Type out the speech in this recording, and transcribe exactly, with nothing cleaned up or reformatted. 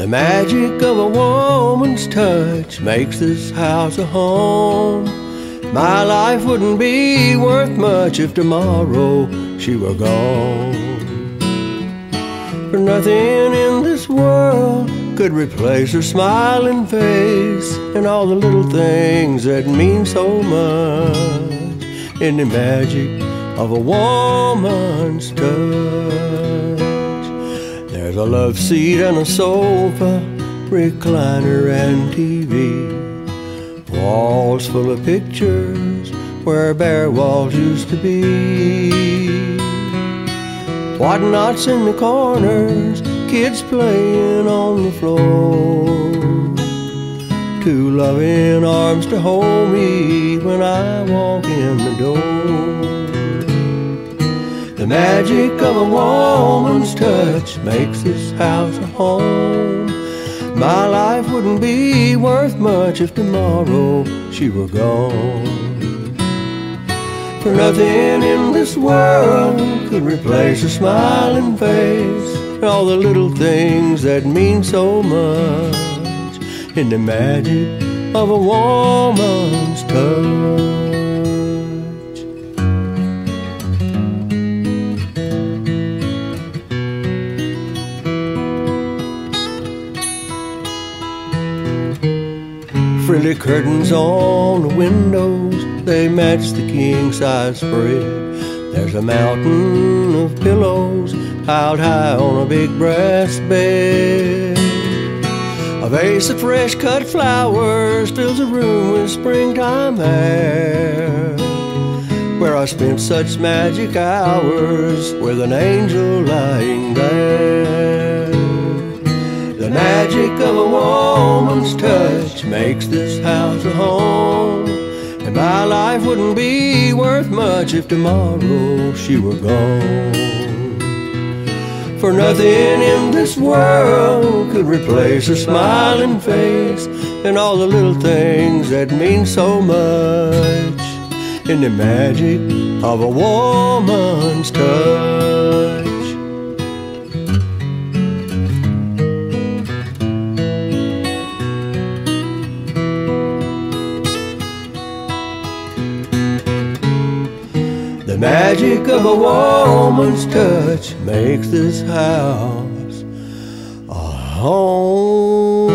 The magic of a woman's touch makes this house a home. My life wouldn't be worth much if tomorrow she were gone. For nothing in this world could replace her smiling face and all the little things that mean so much in the magic of a woman's touch. There's a love seat and a sofa, recliner and T V, walls full of pictures where bare walls used to be. Whatnots in the corners, kids playing on the floor, two loving arms to hold me when I walk in the door. The magic of a woman's touch makes this house a home. My life wouldn't be worth much if tomorrow she were gone. For nothing in this world could replace her smiling face and all the little things that mean so much in the magic of a woman's touch. Frilly curtains on the windows, they match the king-size spread. There's a mountain of pillows piled high on a big brass bed. A vase of fresh-cut flowers fills the room with springtime air, where I spent such magic hours with an angel lying there. The magic of a woman's touch makes this house a home, and my life wouldn't be worth much if tomorrow she were gone. For nothing in this world could replace her smiling face and all the little things that mean so much in the magic of a woman's touch. The magic of a woman's touch makes this house a home.